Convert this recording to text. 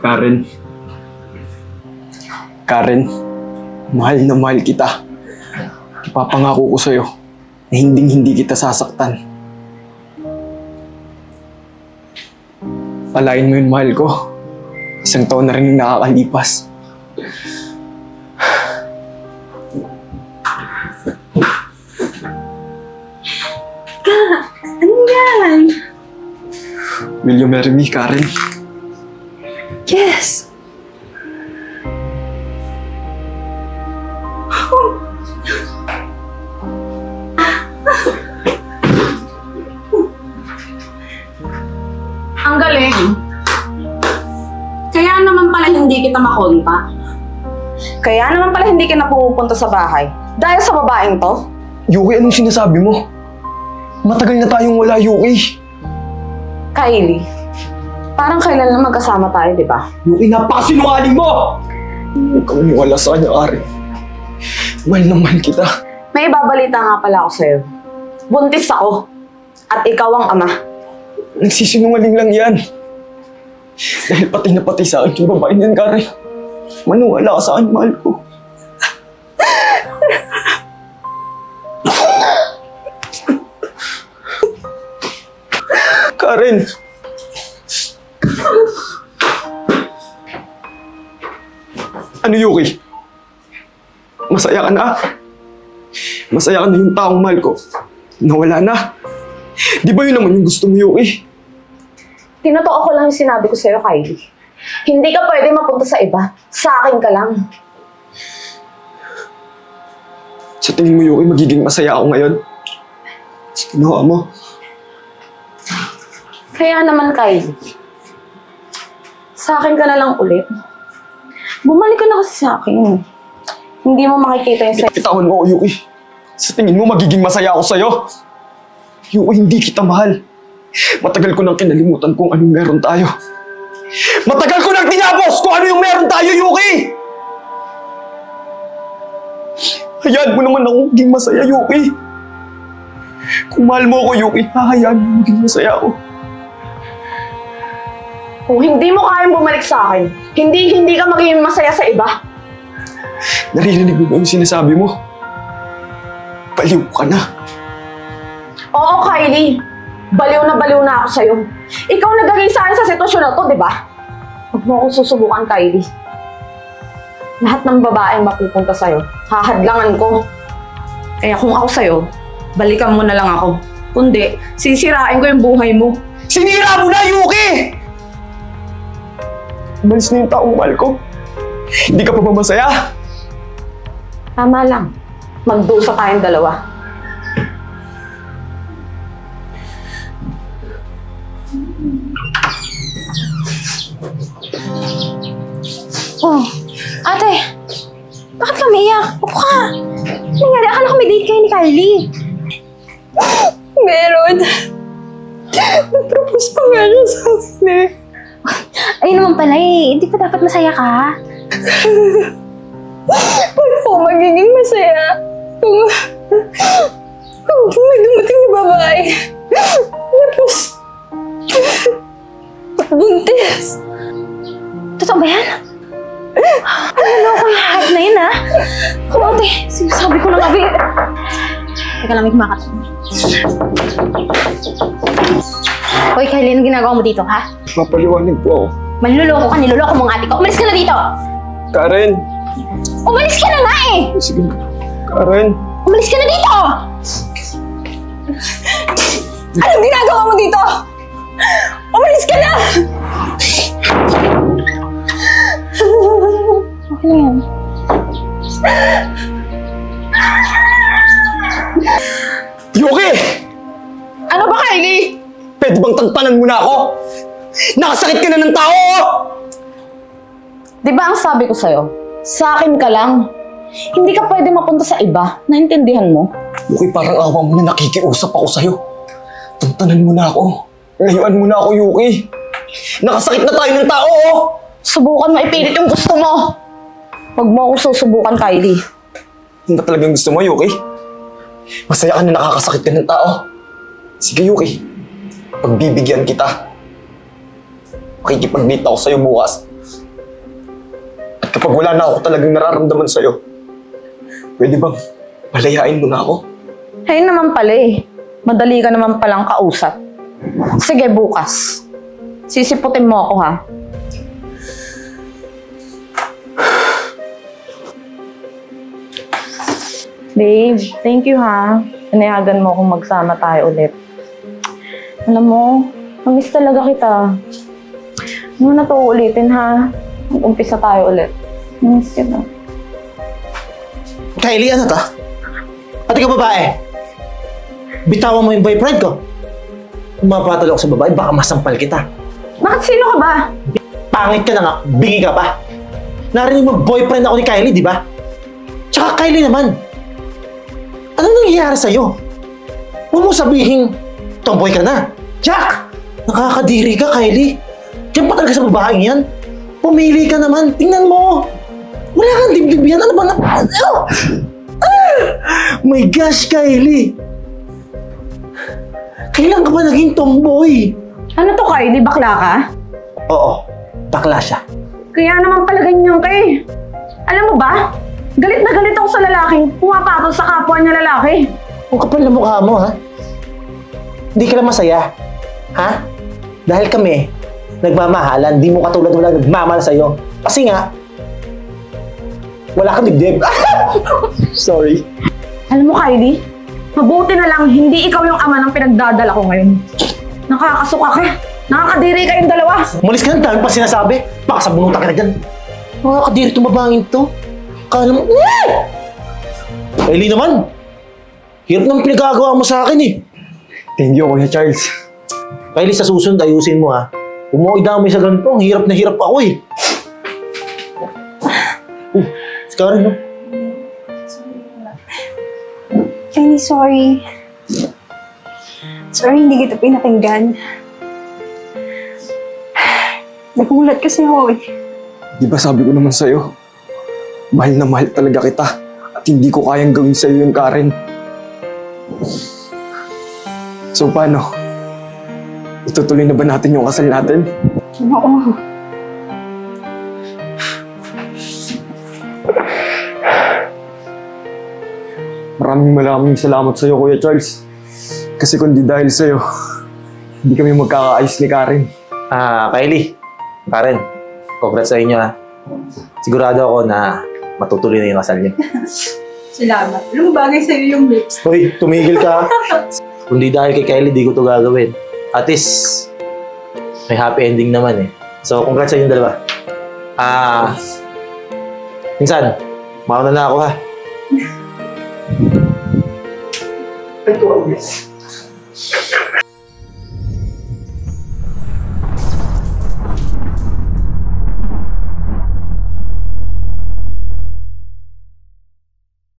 Karen. Karen, mahal na mahal kita. Ipapangako ko sa'yo na hindi kita sasaktan. Palain mo yun, mahal ko. Isang taon na rin yung nakakalipas. Ano yan? Will you marry me, Karen? Yes! Ang galing. Kaya naman pala hindi kita makontak. Kaya naman pala hindi ka na pumupunta sa bahay. Dahil sa babaeng to? Yuki, anong sinasabi mo? Matagal na tayong wala, Yuki. Kylie, parang kailan lang magkasama tayo, di ba? Yuki, napakasinungaling mo! Huwag kang maniwala sa kanya, Karen. Mahal na mahal kita. May ibabalita nga pala ako sa'yo. Buntis ako. At ikaw ang ama. Nagsisinungaling lang yan. Dahil patay na patay sa akin yung babae niyan, Karen. Maniwala ka sa akin, mahal ko. Karen! Ano, Yuki? Masaya ka na? Masaya ka na yung taong mahal ko? Nawala na? Di ba yun naman yung gusto mo, Yuki? Tinotoo ko lang yung sinabi ko sa'yo, Kylie. Hindi ka pwede mapunta sa iba. Sa akin ka lang. Sa tingin mo, Yuki, magiging masaya ako ngayon? Sa kinuha mo? Kaya naman, Kylie. Sa akin ka na lang ulit. Bumalik ka na kasi sa akin. Hindi mo makikita yung sa'yo. Bitawan mo ako, Yuki. Sa tingin mo, magiging masaya ako sa'yo? Yuki, hindi kita mahal. Matagal ko nang kinalimutan kung anong meron tayo. Matagal ko nang tinapos kung ano yung meron tayo, Yuki! Hayaan mo naman akong maging masaya, Yuki. Kung mahal mo ako, Yuki, hahayaan mo maging masaya ako. Kung hindi mo kayang bumalik sa akin, hindi ka magiging masaya sa iba. Naririnig mo ba yung sinasabi mo? Baliw ka na. Oo, Kylie. Baliw na ako sa'yo. Ikaw nagagay sa akin sa sitwasyon na to, di ba? Huwag mo akong susubukan, Kylie. Lahat ng babaeng mapupunta sa'yo, hahadlangan ko. Kaya kung ako sa'yo, balikan mo na lang ako. Kundi, sisirain ko yung buhay mo. Sinira mo na, Yuki! Umalis na yung taong mahal ko. Hindi ka pa ba masaya? Tama lang. Magdusa tayong dalawa. Oh, ate! Bakit ka umiiyak? Upo ka! Nangyari, akala ko may date kayo ni Kylie. Meron. Nag-propose pa nga siya sa akin eh. Ayun naman pala eh, hindi pa dapat masaya ka. Paano po magiging masaya kung may dumating na babae? Tapos, buntis. Totoo ba yan? Ano ko yung hype na yun, ha? Kung ate, sinasabi ko na gabi. Teka lang, may kumakatok. Hoy, Kylie, anong ginagawa mo dito, ha? Papaliwanag po ako. Manluloko ka, niloloko mo ang ate ko. Umalis ka na dito! Karen! Umalis ka na nga eh! Sige, Karen! Umalis ka na dito! Anong ginagawa mo dito? Umalis ka na! Okay na yan. Yuki! Ano ba, Kylie? Pwede bang tagpanan mo na ako? Nakasakit ka na ng tao! Di ba ang sabi ko sa'yo? Sa akin ka lang. Hindi ka pwede mapunta sa iba. Naintindihan mo? Yuki, parang awa mo na nakikiusap ako sa'yo. Tantanan mo na ako. Layuan mo na ako, Yuki. Nakasakit na tayo ng tao, oh! Subukan mo ipilit yung gusto mo. Huwag mo ako susubukan, Kylie. Ano ba talagang gusto mo, Yuki? Masaya ka na nakakasakit ka ng tao. Sige, Yuki. Pagbibigyan kita. Makikipag-date ako sa'yo bukas. Kapag wala na ako talagang nararamdaman sa'yo, pwede bang palayain mo na ako? Ayun naman pala eh. Madali ka naman palang kausap. Sige, bukas. Sisiputin mo ako, ha? Babe, thank you, ha? Pinayagan mo akong magsama tayo ulit. Alam mo, namiss talaga kita. Ano na to ulitin, ha? Mag-umpisa tayo ulit. Namiss kita. Kylie, ano to? At ikaw babae, bitawan mo yung boyfriend ko. Kung mapatalo ako sa babae, baka masampal kita. Bakit sino ka ba? Pangit ka na nga, bingi ka pa. Narinig mo boyfriend ako ni Kylie, di ba? Tsaka Kylie naman. Ano nangyayari sa'yo? Huwag mo sabihin, tomboy ka na. Jack! Nakakadiri ka, Kylie. Diyan pa talaga sa babaeng yan. Pumili ka naman. Tingnan mo. Wala kang dibdib yan. Ano ba na... My gosh, Kylie. Kailan ka ba naging tomboy? Ano to, Kylie? Bakla ka? Oo, bakla siya. Kaya naman pala ganyan ka eh. Alam mo ba? Galit na galit ako sa lalaking pumapatol sa kapwa niya lalaki. Ang kapal na mukha mo, ha? Hindi ka lang masaya. Ha? Dahil kami, nagmamahalan, di mo katulad wala nagmamahal sa'yo. Kasi nga, wala kang dibdib. Sorry. Alam mo, Kylie, mabuti na lang hindi ikaw yung ama ng pinagdadala ko ngayon. Nakakasuka ka. Nakakadiri kayong dalawa. Umalis ka na, dahil pa sinasabi. Baka sa bunutan ka na dyan. Nakakadiri tumabangin to. Kala mo, Kylie naman. Hirap naman pinagagawa mo sa akin eh. Thank you, Kuya Charles. Kylie, sa susunod, ayusin mo ha. Huwag mo idamay sa ganito. Ang hirap na hirap ako eh. Scarlett, no? Kylie, sorry. Sorry, hindi kita pinakinggan. Nagulat kasi ako eh. Di ba sabi ko naman sa'yo, mahal na mahal talaga kita at hindi ko kayang gawin sa'yo yun, Karen. So paano? Itutuloy na ba natin yung kasal natin? Oo. Maraming salamat sa'yo, Kuya Charles. Kasi kung di dahil sa'yo, hindi kami magkakaayos ni Karen. Kylie, Karen, congrats sa inyo ha. Sigurado ako na matutuloy na yung kasal niyo. Salamat. Alam mo, bagay sa'yo yung lips. Hoy, tumigil ka. Kundi dahil kay Kylie, di ko to gagawin. At least, may happy ending naman eh. So, congrats sa inyong dalawa. Minsan, mauna na ako ha. Ito,